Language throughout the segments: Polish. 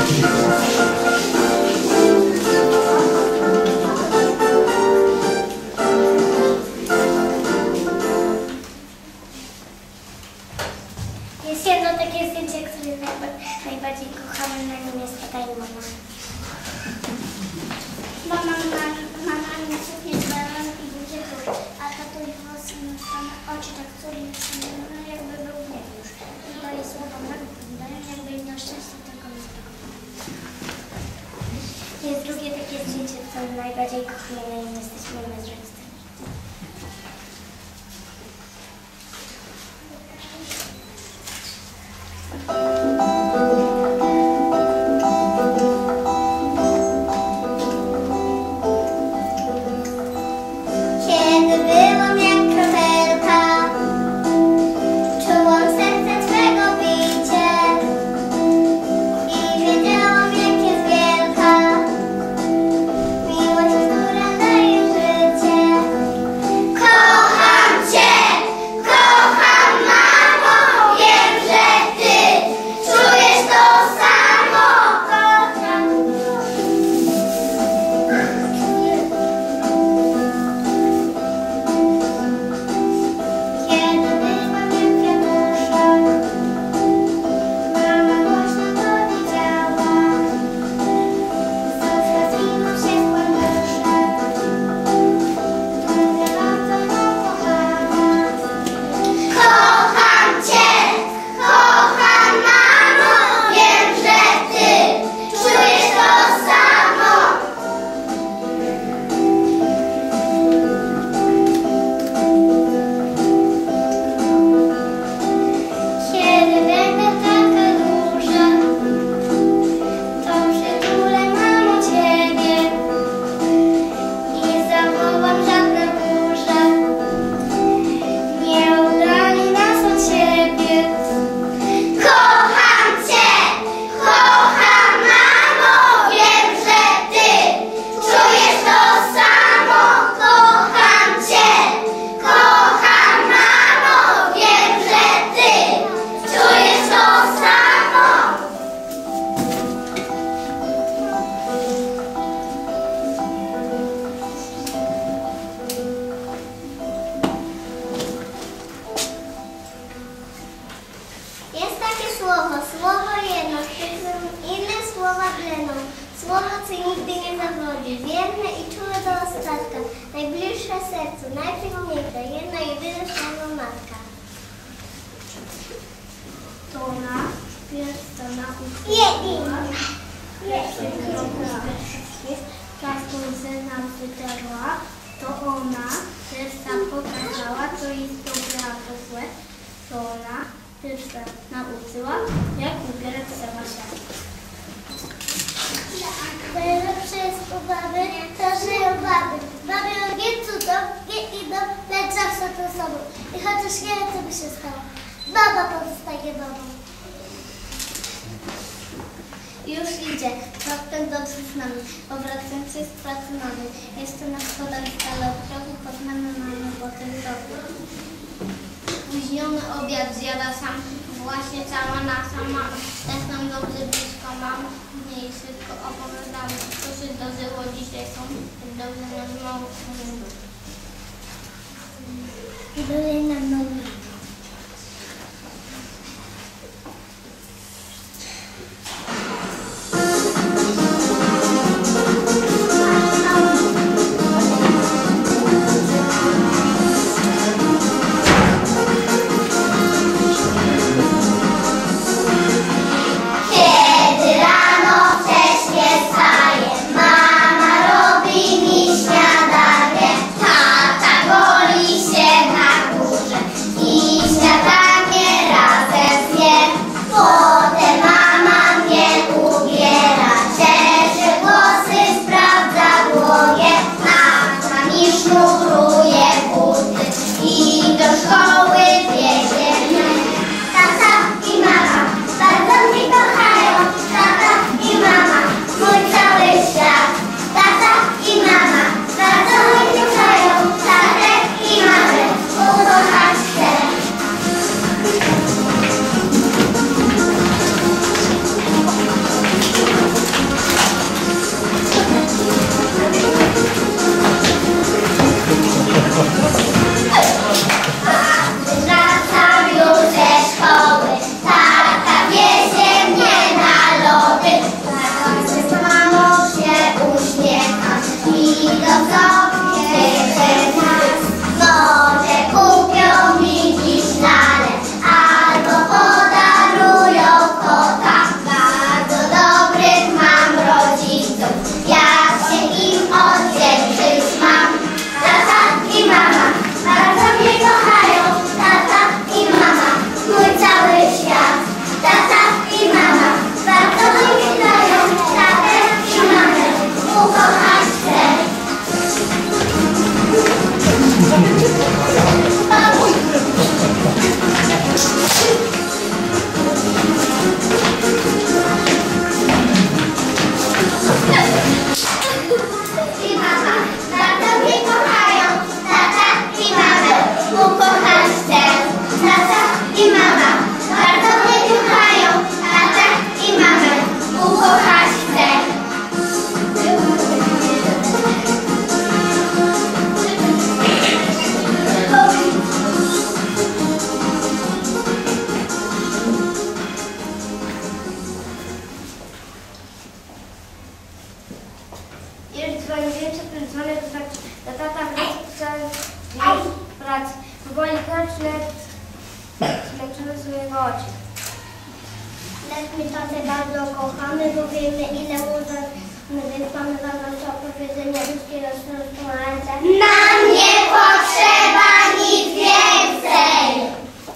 Jest jedno takie zdjęcie, które najbardziej kochamy, na nim jest tata i mama. Mama mi cuchnie balon i budzie tuż, a tatuś włosy na oczy tak culi, no jakby był w niebie już. I daje słowa dają jakby miał szczęście tylko mi sprawowało. Jest drugie takie zdjęcie, które najbardziej kochamy, na nim jesteśmy my z rodzicami. Słowo jedno, w którym inne słowa brzmią. Słowo, co nigdy nie zawodzi, wierne i czułe do ostatka, najbliższe sercu, najpiękniejsze, jedno jedyne słowo matka. To ona, pierwsza nauczyła, czasem ze nam wytarła, to ona pierwsza pokazała, co jest dobre, a to złe, to ona pierwsza nauczyła, jak ubierać sama się. Najlepsze jest u baby, to żyją baby. Baby robią cudownie idą, lecz zawsze to samo. I chociaż nie wiem, co by się stało, baba pozostaje babą. Już idzie, raptem dobrze z nami, powracający z pracy mamy. Jeszcze na schodach stale trochę poznamy mamy potem roku. Spóźniony obiad zjada sam, właśnie cała nasza mama. Tak nam dobrze blisko mam, mniej szybko opowiadamy. Co się zdarzyło dzisiaj są, tak dobrze nas mało wspomnieć. Byli nam nowi. I Już dzwoniłem, co ten dzwonek to znaczy, że tata wraca z pracy. Powoli kroczne zmęczone są jego oczy. Lecz my tatę bardzo kochamy, bo wiemy ile możemy, więc mamy wam nasze opowiedzenia ludzkiego rozporządzenia. Nam nie potrzeba nic więcej!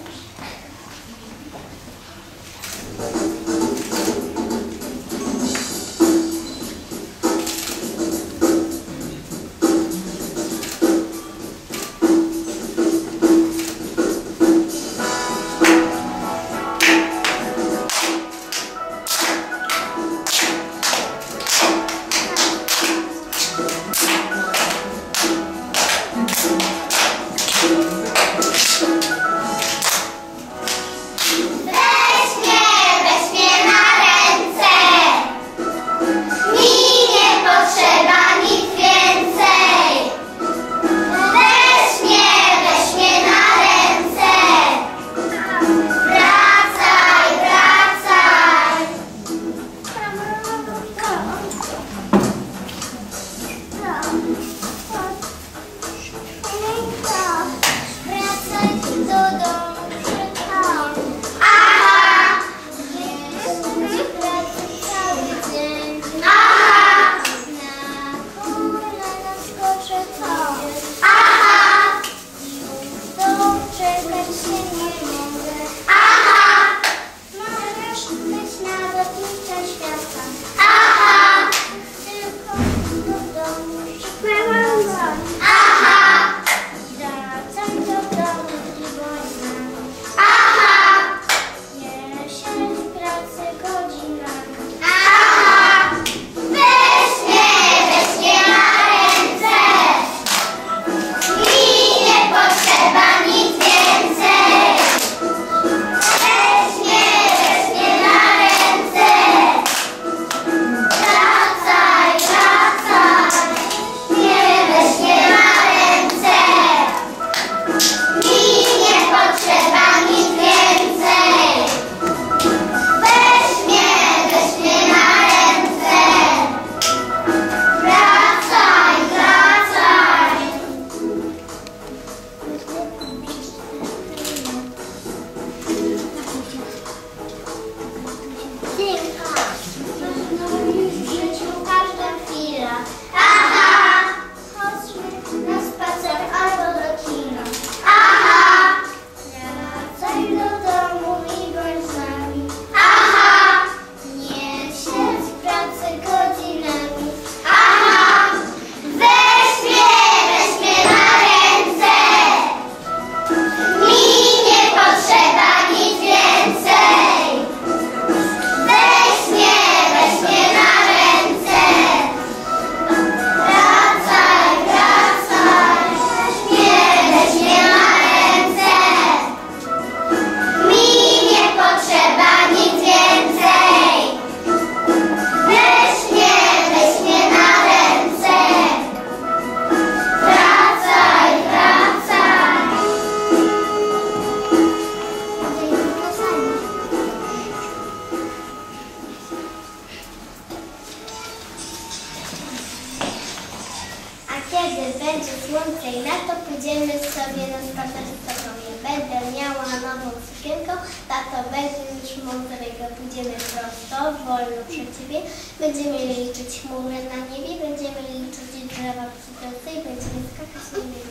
będzie słońce i lato, pójdziemy sobie na spacer z tobą. Ja będę miała nową sukienkę, tato będzie już mądrego. Pójdziemy prosto, wolno przed ciebie. Będziemy liczyć chmury na niebie, będziemy liczyć drzewa przy drodze i będziemy skakać na niebie.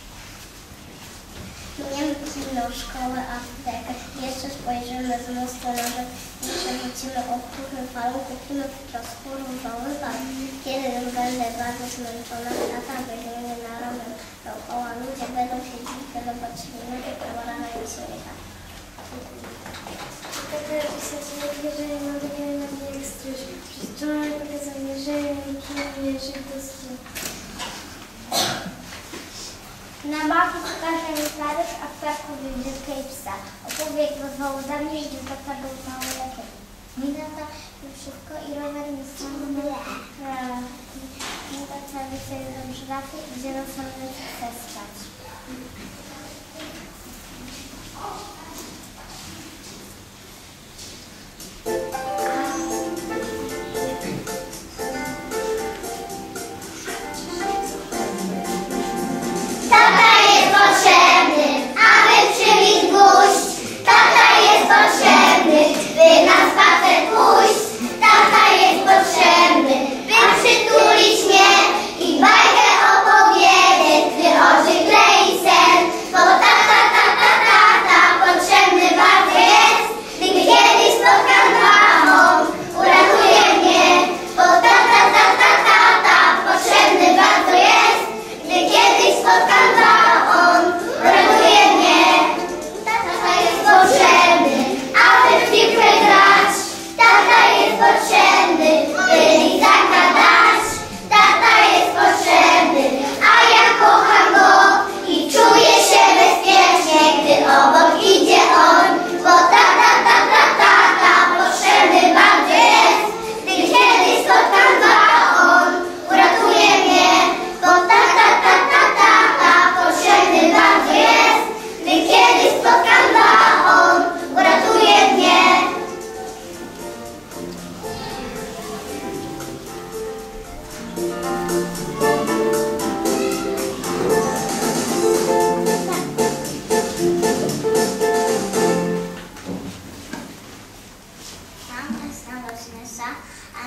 Miemy kino, szkołę, aptekę. Jeszcze spojrzymy z mostu na rzecz i przewrócimy okrutny falą, kupimy skóru różowy bal. Kiedy będę bardzo zmęczona, tata weźmiemy na rower dookoła. Ludzie będą się dziwić, zobaczyli ludzie, przełarają się jechać. Jeżeli nadawiamy na mnie ekstryż, przyszczone pokazanie, że nie do snu. Na machu pokaże mi klawisz, a w ptaku widzię i psa. Opowie, jak rozwołał za mnie i tata był mały lepiej. Mi tata już szybko i rower mi sam mi tata wyjdzie do żrafy i gdzie na samym chce spać.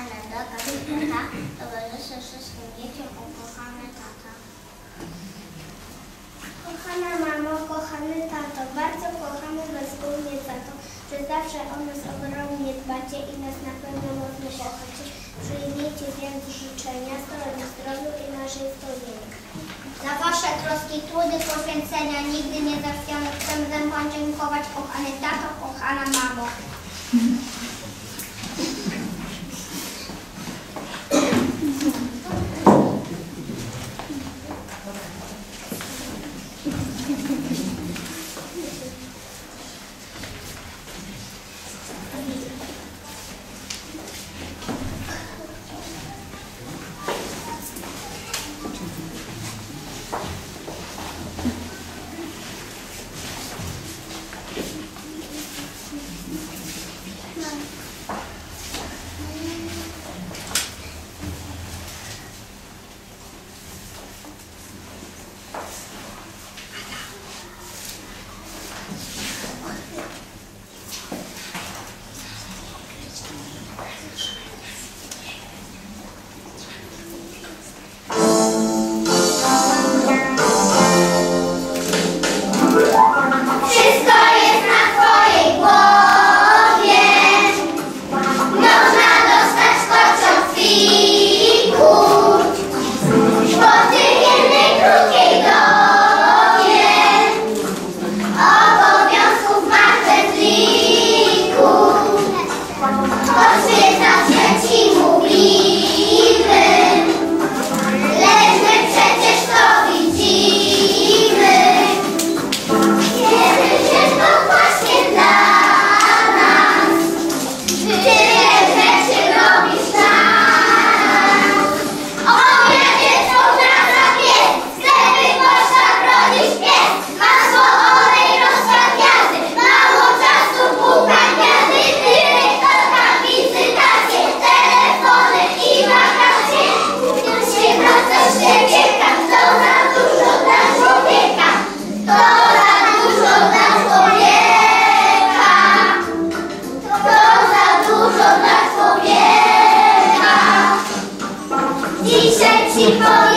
ukochany tata, towarzyszy wszystkim dzieciom, ukochany tata. Kochana mamo, kochany tato, bardzo kochamy was głównie za to, że zawsze o nas ogromnie dbacie i nas na pewno mocno kochacie. Przyjmijcie więc życzenia zdrowiu i naszej spełnienia. Za wasze troski, trudy, poświęcenia, nigdy nie zachwiane, chcemy wam podziękować, kochany tato, kochana mamo. Dzisiaj ci powiem.